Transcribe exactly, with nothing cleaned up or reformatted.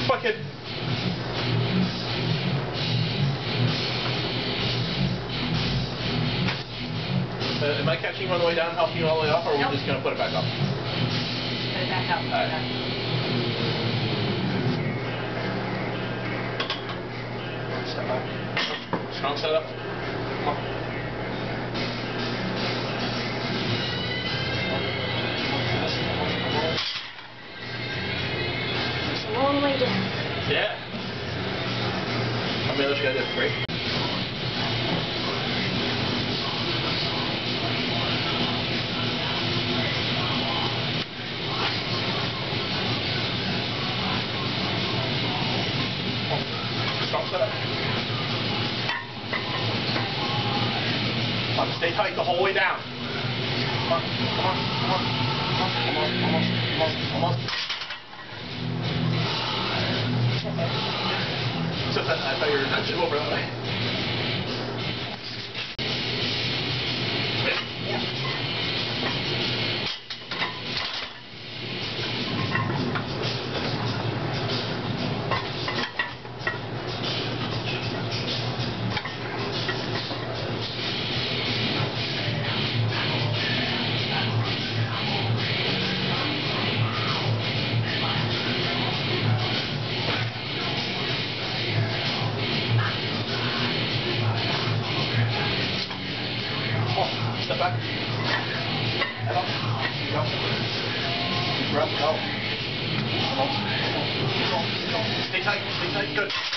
Fucking. Uh, am I catching you on the way down, helping you all the way up, or are nope. we just going to put it back up? Put it back up. All right. Step back. Strong setup. Come on. It's a long way down. Yeah. How many others you got to do? Three? Strong setup. Come on, stay tight the whole way down. Come on, come on, come on, come on, almost, almost, almost, almost. Except that I thought you were not over that way. Step back. Head up. Go. Deep breath. Go. Come on. Come on. Come on. Stay tight. Stay tight. Good.